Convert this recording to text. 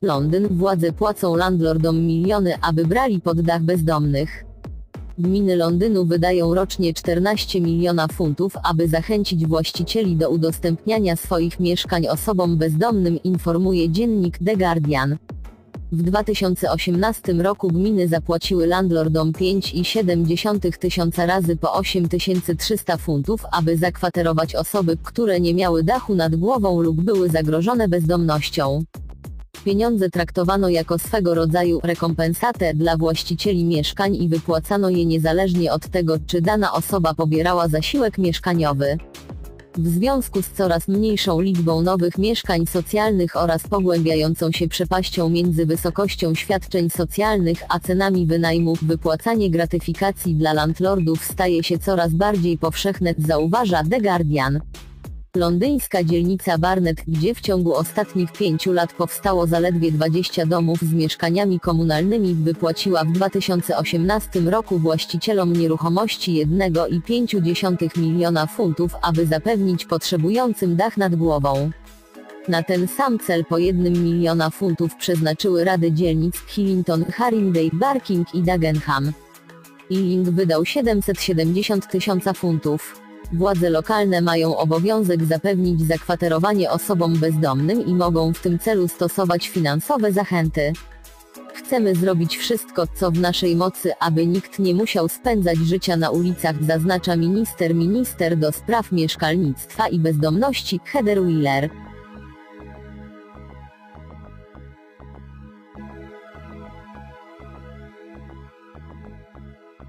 Londyn. Władze płacą landlordom miliony, aby brali pod dach bezdomnych. Gminy Londynu wydają rocznie 14 miliona funtów, aby zachęcić właścicieli do udostępniania swoich mieszkań osobom bezdomnym, informuje dziennik The Guardian. W 2018 roku gminy zapłaciły landlordom 5,7 tysiąca razy po 8300 funtów, aby zakwaterować osoby, które nie miały dachu nad głową lub były zagrożone bezdomnością. Pieniądze traktowano jako swego rodzaju rekompensatę dla właścicieli mieszkań i wypłacano je niezależnie od tego, czy dana osoba pobierała zasiłek mieszkaniowy. W związku z coraz mniejszą liczbą nowych mieszkań socjalnych oraz pogłębiającą się przepaścią między wysokością świadczeń socjalnych a cenami wynajmów, wypłacanie gratyfikacji dla landlordów staje się coraz bardziej powszechne, zauważa The Guardian. Londyńska dzielnica Barnet, gdzie w ciągu ostatnich 5 lat powstało zaledwie 20 domów z mieszkaniami komunalnymi, wypłaciła w 2018 roku właścicielom nieruchomości 1,5 miliona funtów, aby zapewnić potrzebującym dach nad głową. Na ten sam cel po 1 miliona funtów przeznaczyły rady dzielnic Hillingdon, Haringey, Barking i Dagenham. Ealing wydał 770 000 funtów. Władze lokalne mają obowiązek zapewnić zakwaterowanie osobom bezdomnym i mogą w tym celu stosować finansowe zachęty. Chcemy zrobić wszystko, co w naszej mocy, aby nikt nie musiał spędzać życia na ulicach, zaznacza minister do spraw mieszkalnictwa i bezdomności, Heather Wheeler.